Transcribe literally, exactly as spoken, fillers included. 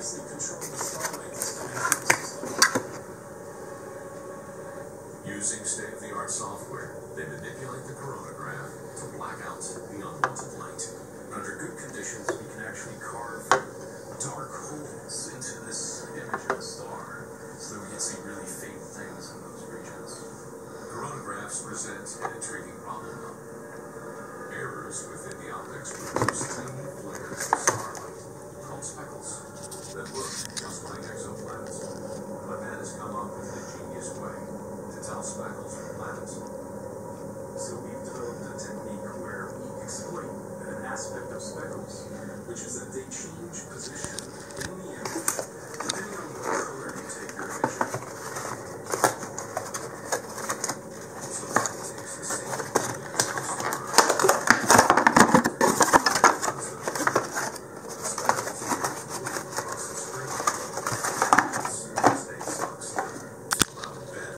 actually control the starlight that's coming out of the system. Using state-of-the-art software, they manipulate the coronagraph to black out the unwanted light. Under good conditions, we can actually carve dark holes